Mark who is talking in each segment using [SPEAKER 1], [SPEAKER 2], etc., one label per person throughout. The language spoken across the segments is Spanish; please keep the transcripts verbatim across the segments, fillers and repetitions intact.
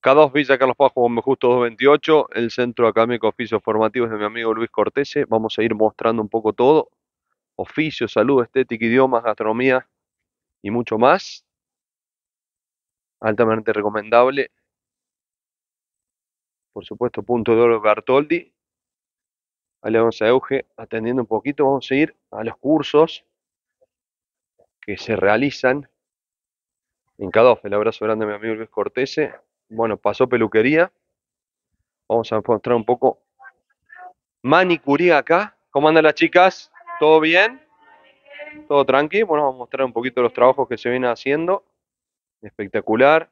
[SPEAKER 1] K dos Villa Carlos Paz, Juan B. Justo doscientos veintiocho, el Centro Académico de Oficios Formativos de mi amigo Luis Cortese. Vamos a ir mostrando un poco todo: oficio, salud, estética, idiomas, gastronomía y mucho más. Altamente recomendable. Por supuesto, Punto de Oro Bertoldi. Ahí le vamos a Euge atendiendo un poquito. Vamos a ir a los cursos que se realizan en K dos. El abrazo grande a mi amigo Luis Cortese. Bueno, pasó peluquería. Vamos a mostrar un poco manicuría acá. ¿Cómo andan las chicas? ¿Todo bien? ¿Todo tranqui? Bueno, vamos a mostrar un poquito los trabajos que se vienen haciendo. Espectacular.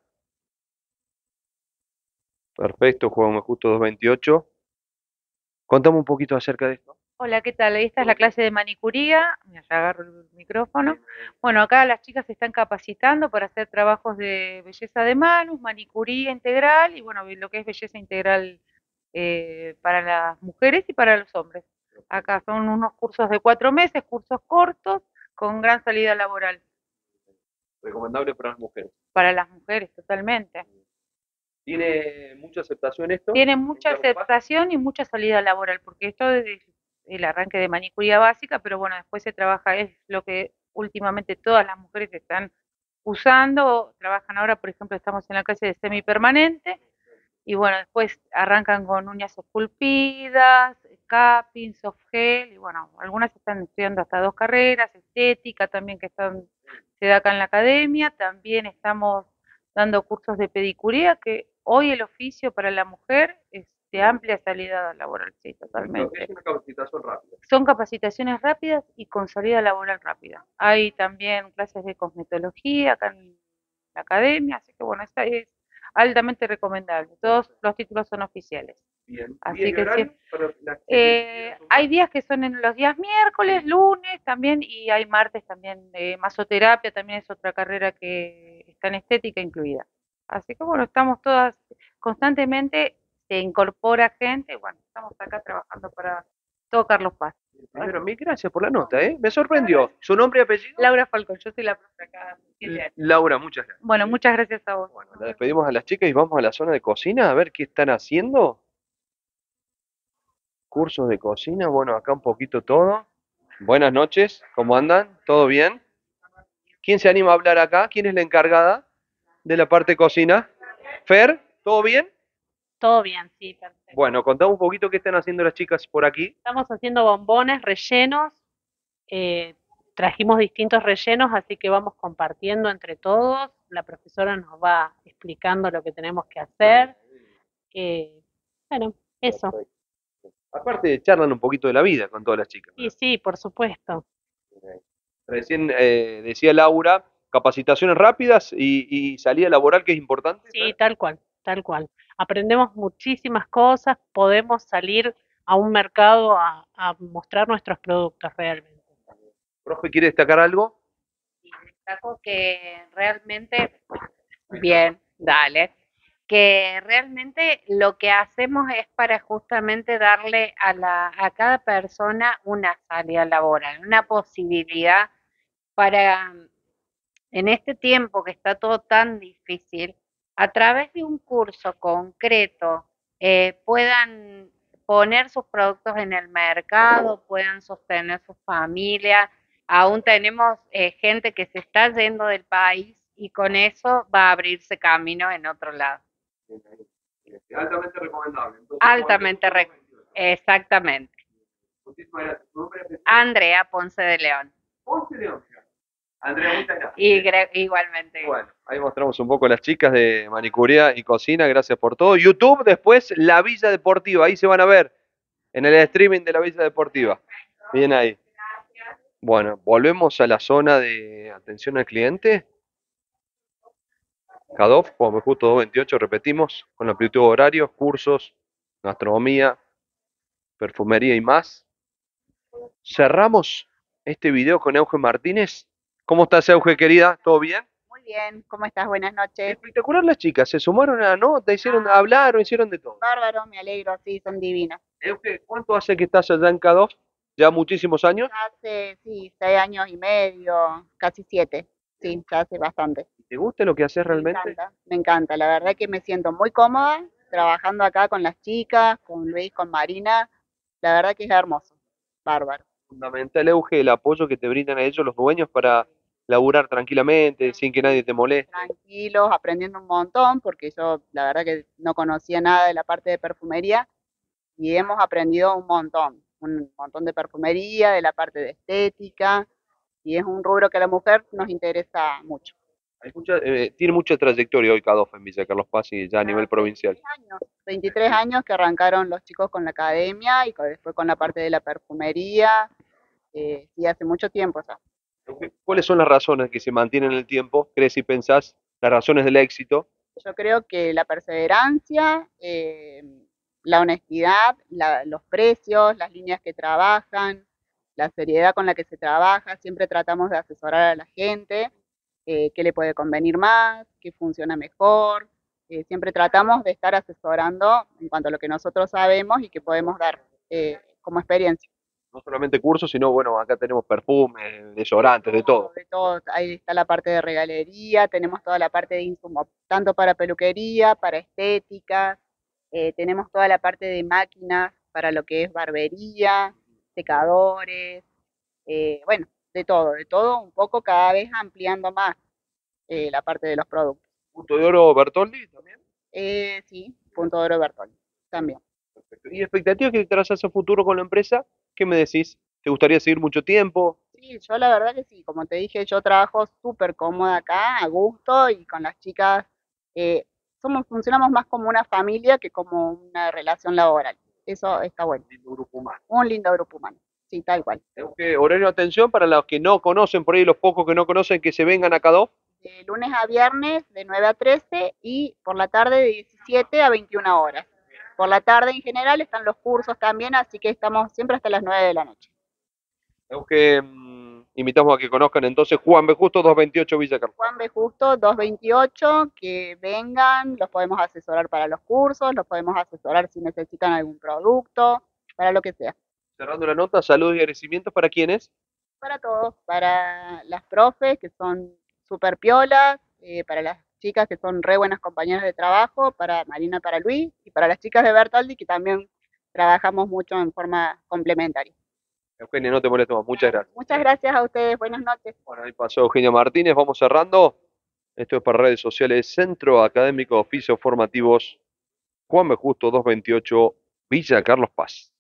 [SPEAKER 1] Perfecto, jugamos justo dos veintiocho. Contame un poquito acerca de esto.
[SPEAKER 2] Hola, ¿qué tal? Esta es la clase de manicuría. Mira, ya agarro el micrófono. Bueno, acá las chicas se están capacitando para hacer trabajos de belleza de manos, manicuría integral y bueno, lo que es belleza integral eh, para las mujeres y para los hombres. Acá son unos cursos de cuatro meses, cursos cortos con gran salida laboral.
[SPEAKER 1] Recomendable para las mujeres.
[SPEAKER 2] Para las mujeres, totalmente.
[SPEAKER 1] ¿Tiene mucha aceptación esto?
[SPEAKER 2] Tiene
[SPEAKER 1] ¿En
[SPEAKER 2] mucha
[SPEAKER 1] Carlos Paz?
[SPEAKER 2] aceptación y mucha salida laboral, porque esto es el arranque de manicuría básica, pero bueno, después se trabaja, es lo que últimamente todas las mujeres están usando, trabajan ahora, por ejemplo, estamos en la clase de semipermanente, y bueno, después arrancan con uñas esculpidas, capping, soft gel, y bueno, algunas están estudiando hasta dos carreras, estética también que están, se da acá en la academia, también estamos dando cursos de pedicuría, que hoy el oficio para la mujer es de amplia salida laboral, sí,
[SPEAKER 1] Es
[SPEAKER 2] totalmente.
[SPEAKER 1] una capacitación rápida.
[SPEAKER 2] Son capacitaciones rápidas y con salida laboral rápida. Hay también clases de cosmetología acá en la academia, así que bueno, esta es altamente recomendable. Todos los títulos son oficiales.
[SPEAKER 1] Bien. ¿Día
[SPEAKER 2] Así
[SPEAKER 1] y
[SPEAKER 2] que sí.
[SPEAKER 1] horario para las que
[SPEAKER 2] Eh,
[SPEAKER 1] quieran
[SPEAKER 2] hay
[SPEAKER 1] sumar?
[SPEAKER 2] días que son en los días miércoles, lunes también, y hay martes también. Eh, masoterapia también es otra carrera que está en estética incluida. Así que bueno, estamos todas constantemente, se incorpora gente, y bueno, estamos acá trabajando para todo Carlos Paz.
[SPEAKER 1] Primero, mil gracias por la nota, ¿eh? Me sorprendió. ¿Su nombre y apellido?
[SPEAKER 2] Laura Falcón, yo soy la profe acá hace siete
[SPEAKER 1] L-
[SPEAKER 2] años.
[SPEAKER 1] Laura, muchas gracias.
[SPEAKER 2] Bueno, muchas gracias a vos.
[SPEAKER 1] Bueno, la despedimos a las chicas y vamos a la zona de cocina a ver qué están haciendo. Cursos de cocina, bueno, acá un poquito todo. Buenas noches, ¿cómo andan? ¿Todo bien? ¿Quién se anima a hablar acá? ¿Quién es la encargada de la parte cocina? Fer, ¿todo bien?
[SPEAKER 3] Todo bien, sí, perfecto.
[SPEAKER 1] Bueno, contame un poquito qué están haciendo las chicas por aquí.
[SPEAKER 3] Estamos haciendo bombones rellenos, eh, trajimos distintos rellenos, así que vamos compartiendo entre todos. La profesora nos va explicando lo que tenemos que hacer. eh, bueno, eso.
[SPEAKER 1] Perfecto. Aparte, charlan un poquito de la vida con todas las chicas,
[SPEAKER 3] Sí,
[SPEAKER 1] ¿no?
[SPEAKER 3] sí, por supuesto.
[SPEAKER 1] Recién eh, decía Laura, capacitaciones rápidas y, y salida laboral que es importante.
[SPEAKER 3] Sí, tal cual, tal cual. Aprendemos muchísimas cosas, podemos salir a un mercado a, a mostrar nuestros productos realmente.
[SPEAKER 1] ¿Profe quiere destacar algo?
[SPEAKER 4] Destaco que realmente, bien, dale, que realmente lo que hacemos es para justamente darle a, la, a cada persona una salida laboral, una posibilidad para, en este tiempo que está todo tan difícil, a través de un curso concreto, eh, puedan poner sus productos en el mercado, puedan sostener su familia. Aún tenemos eh, gente que se está yendo del país y con eso va a abrirse camino en otro lado.
[SPEAKER 1] Altamente recomendable. Entonces,
[SPEAKER 4] Altamente, re- exactamente.
[SPEAKER 1] muchísimas gracias. ¿Tu nombre es
[SPEAKER 4] Andrea Ponce de León.
[SPEAKER 1] Ponce León? Andrea, muchas gracias.
[SPEAKER 4] Y gre- igualmente.
[SPEAKER 1] Bueno, ahí mostramos un poco a las chicas de manicuría y cocina. Gracias por todo. YouTube, después La Villa Deportiva. Ahí se van a ver en el streaming de La Villa Deportiva. Bien ahí. Bueno, volvemos a la zona de atención al cliente. K dos, como justo dos veintiocho, repetimos, con la amplitud de horarios, cursos, gastronomía, perfumería y más. Cerramos este video con Euge Martínez. ¿Cómo estás, Euge, querida? ¿Todo bien?
[SPEAKER 5] Muy bien, ¿cómo estás? Buenas noches.
[SPEAKER 1] Espectacular las chicas, se sumaron a la nota, hicieron,
[SPEAKER 5] Ah,
[SPEAKER 1] hablaron, hicieron de todo.
[SPEAKER 5] bárbaro, me alegro, sí, son divinas.
[SPEAKER 1] Euge, ¿cuánto hace que estás allá en K dos? ¿Ya muchísimos años?
[SPEAKER 5] Hace, sí, seis años y medio, casi siete, sí, ya hace bastante.
[SPEAKER 1] ¿Te gusta lo que haces
[SPEAKER 5] Me
[SPEAKER 1] realmente?
[SPEAKER 5] encanta, me encanta. La verdad que me siento muy cómoda trabajando acá con las chicas, con Luis, con Marina. La verdad que es hermoso, bárbaro.
[SPEAKER 1] Fundamental, Euge, el apoyo que te brindan a ellos los dueños para laburar tranquilamente, sin que nadie te moleste.
[SPEAKER 5] Tranquilos, aprendiendo un montón, porque yo la verdad que no conocía nada de la parte de perfumería y hemos aprendido un montón, un montón de perfumería, de la parte de estética, y es un rubro que a la mujer nos interesa mucho.
[SPEAKER 1] Hay mucha, eh, tiene mucha trayectoria hoy Cadofa en Villa Carlos Paz y ya a nivel provincial.
[SPEAKER 5] veintitrés años, veintitrés años que arrancaron los chicos con la academia y co- después con la parte de la perfumería, eh, sí, hace mucho tiempo ya.
[SPEAKER 1] ¿Cuáles son las razones que se mantienen en el tiempo? ¿Crees y pensás las razones del éxito?
[SPEAKER 5] Yo creo que la perseverancia, eh, la honestidad, la- los precios, las líneas que trabajan, la seriedad con la que se trabaja, siempre tratamos de asesorar a la gente, eh, qué le puede convenir más, qué funciona mejor, eh, siempre tratamos de estar asesorando en cuanto a lo que nosotros sabemos y que podemos dar eh, como experiencia.
[SPEAKER 1] No solamente cursos, sino bueno, acá tenemos perfumes, desodorantes, de todo.
[SPEAKER 5] De todo, ahí está la parte de regalería, tenemos toda la parte de insumos, tanto para peluquería, para estética, eh, tenemos toda la parte de máquinas para lo que es barbería, secadores, eh, bueno, de todo, de todo, un poco cada vez ampliando más eh, la parte de los productos.
[SPEAKER 1] Punto de oro Bertoldi también.
[SPEAKER 5] Eh, sí, punto de oro Bertolli, también.
[SPEAKER 1] Perfecto. ¿Y expectativas que te trazas a futuro con la empresa? ¿Qué me decís? ¿Te gustaría seguir mucho tiempo?
[SPEAKER 5] Sí, yo la verdad que sí, como te dije, yo trabajo súper cómoda acá, a gusto y con las chicas, eh, somos, funcionamos más como una familia que como una relación laboral. Eso está bueno.
[SPEAKER 1] Lindo grupo humano.
[SPEAKER 5] Un lindo grupo humano, sí, tal cual.
[SPEAKER 1] Tengo que horario de atención para los que no conocen, por ahí los pocos que no conocen, que se vengan a Cadof.
[SPEAKER 5] De lunes a viernes de nueve a trece y por la tarde de diecisiete a veintiuna horas. Por la tarde en general están los cursos también, así que estamos siempre hasta las nueve de la noche.
[SPEAKER 1] Tengo que mm, invitamos a que conozcan entonces Juan B. Justo doscientos veintiocho Villa Carlos.
[SPEAKER 5] Juan B. Justo doscientos veintiocho, que vengan, los podemos asesorar para los cursos, los podemos asesorar si necesitan algún producto, para lo que sea.
[SPEAKER 1] Cerrando la nota, saludos y agradecimientos para quienes.
[SPEAKER 5] Para todos, para las profes que son súper piolas, eh, para las chicas que son re buenas compañeras de trabajo, para Marina, para Luis, y para las chicas de Bertoldi que también trabajamos mucho en forma complementaria.
[SPEAKER 1] Eugenia, no te molesto más, muchas gracias.
[SPEAKER 5] Muchas gracias a ustedes, buenas noches.
[SPEAKER 1] Bueno, ahí pasó Eugenia Martínez, vamos cerrando. Esto es para redes sociales, Centro Académico de Oficios Formativos, Juan B. Justo doscientos veintiocho, Villa Carlos Paz.